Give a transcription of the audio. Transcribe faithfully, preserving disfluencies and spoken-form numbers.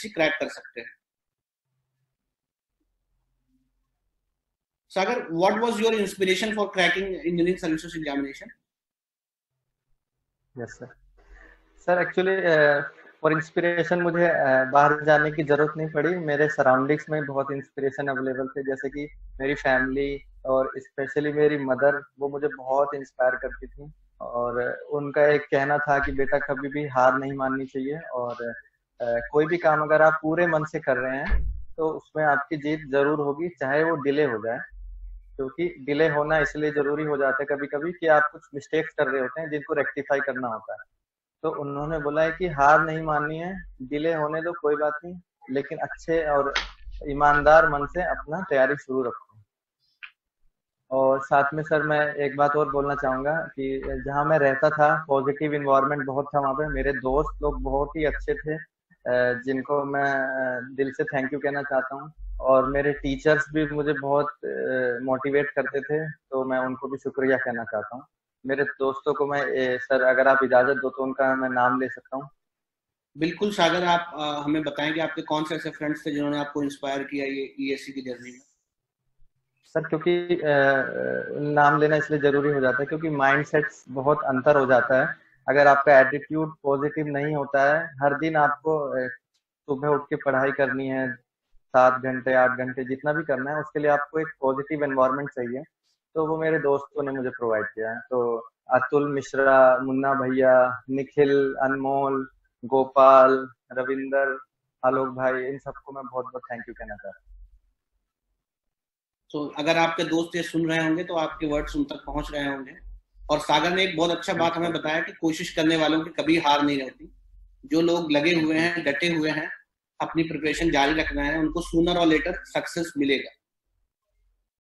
UPSC crack कर सकते हैं। Sagar, what was your inspiration for cracking engineering services examination? Yes sir. Sir actually for inspiration मुझे uh, बाहर जाने की जरूरत नहीं पड़ी। मेरे सराउंडिंग्स में बहुत इंस्पिरेशन अवेलेबल थे, जैसे कि मेरी फैमिली और स्पेशली मेरी मदर, वो मुझे बहुत इंस्पायर करती थी। और उनका एक कहना था कि बेटा कभी भी हार नहीं माननी चाहिए, और uh, कोई भी काम अगर आप पूरे मन से कर रहे हैं तो उसमें आपकी जीत जरूर होगी, चाहे वो डिले हो जाए। क्योंकि डिले होना इसलिए जरूरी हो जाता है कभी कभी कि आप कुछ मिस्टेक्स कर रहे होते हैं जिनको रेक्टिफाई करना होता है। तो उन्होंने बोला है कि हार नहीं माननी है, डिले होने दो कोई बात नहीं, लेकिन अच्छे और ईमानदार मन से अपना तैयारी शुरू रखो। और साथ में सर मैं एक बात और बोलना चाहूंगा कि जहाँ मैं रहता था पॉजिटिव इन्वायरमेंट बहुत था वहाँ पे। मेरे दोस्त लोग बहुत ही अच्छे थे, अ, जिनको मैं अ, दिल से थैंक यू कहना चाहता हूँ। और मेरे टीचर्स भी मुझे बहुत मोटिवेट करते थे, तो मैं उनको भी शुक्रिया कहना चाहता हूँ। मेरे दोस्तों को मैं ए, सर अगर आप इजाजत दो तो उनका मैं नाम ले सकता हूँ। बिल्कुल सागर, आप आ, हमें बताएं कि आपके कौन से ऐसे फ्रेंड्स थे जिन्होंने आपको इंस्पायर किया ये ईएससी की जर्नी में? सर क्योंकि अ, नाम लेना इसलिए जरूरी हो जाता है क्योंकि माइंडसेट बहुत अंतर हो जाता है। अगर आपका एटीट्यूड पॉजिटिव नहीं होता है, हर दिन आपको अ, सुबह उठ के पढ़ाई करनी है, सात घंटे, आठ घंटे जितना भी करना है, उसके लिए आपको एक पॉजिटिव एनवायरनमेंट चाहिए। तो वो मेरे दोस्तों ने मुझे प्रोवाइड किया है। तो अतुल मिश्रा, मुन्ना भैया, निखिल, अनमोल, गोपाल, रविंदर, आलोक भाई, इन सबको मैं बहुत बहुत थैंक यू कहना चाहता तो अगर आपके दोस्त ये सुन रहे होंगे तो आपके वर्ड्स उन तक पहुंच रहे होंगे। और सागर ने एक बहुत अच्छा हूँ। बात हमें बताया कि कोशिश करने वालों की कभी हार नहीं रहती। जो लोग लगे हुए हैं, डटे हुए हैं, अपनी प्रिपरेशन जारी रखना है, उनको सूनर और लेटर सक्सेस मिलेगा।